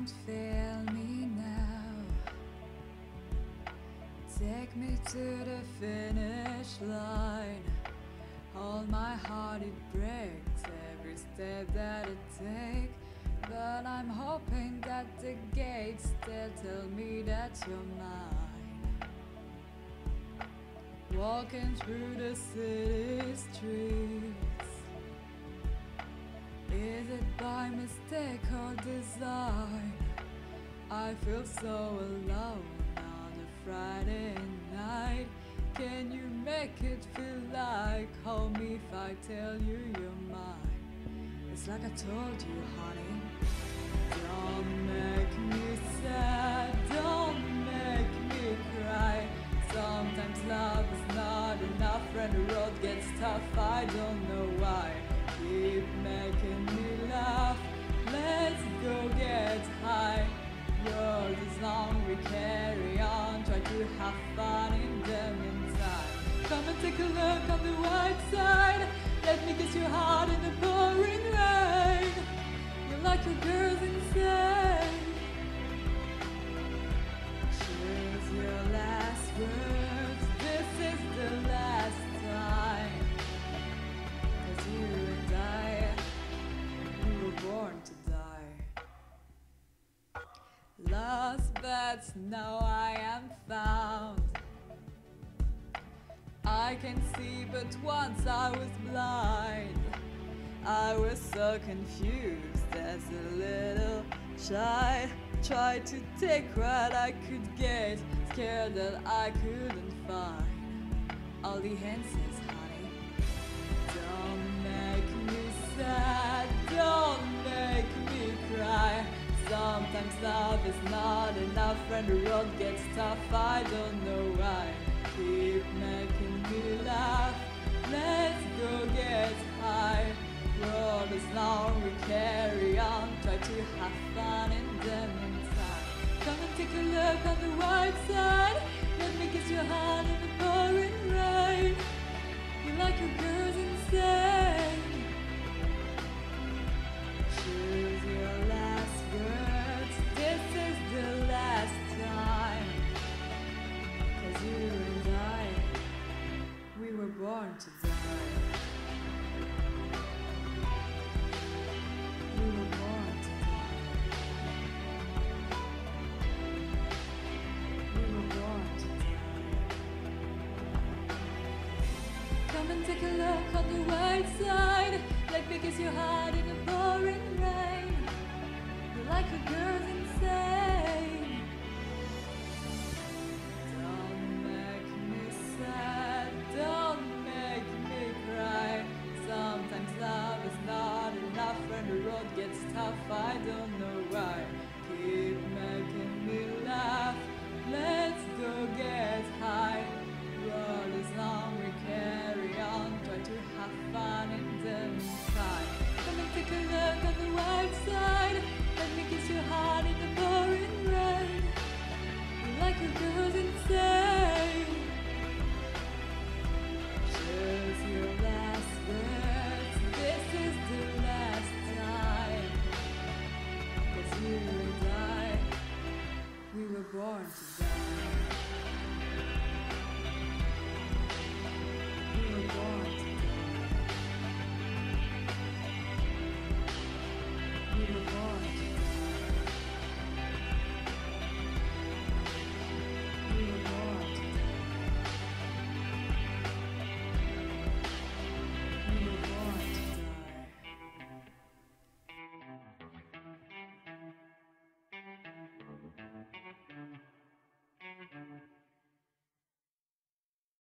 Don't fail me now. Take me to the finish line. Hold my heart, it breaks every step that it takes. But I'm hoping that the gates still tell me that you're mine. Walking through the city streets, is it by mistake or design? I feel so alone on a Friday night. Can you make it feel like home if I tell you you're mine? It's like I told you, honey. Don't make me sad, don't make me cry. Sometimes love is not enough when the road gets tough. I don't know why. Keep making me laugh. Let's go get high. World is long, we carry on. Try to have fun in the meantime. Come and take a look on the white side. Let me kiss your heart in the pouring rain. You're like your girl's insane. Choose your last words. This is the last time. 'Cause you and I, we were born to die. Lost, but now I am found. I can see, but once I was blind. I was so confused as a little child. Tried to take what I could get, scared that I couldn't find all the answers, honey. Don't make me sad, don't make me cry. Sometimes love is not enough when the road gets tough. I don't know why. Keep making me laugh. Let's go get high. Road is long, we carry on. Try to have fun in the meantime. Come and take a look on the white side. Let me kiss your hand in the pouring rain. You like your girls insane. Choose your last words. This is the last time. 'Cause you and I, we were born to die. We were born to die. We were born to die. Come and take a look on the white side. Let me kiss your heart in the pouring rain. You're like a girl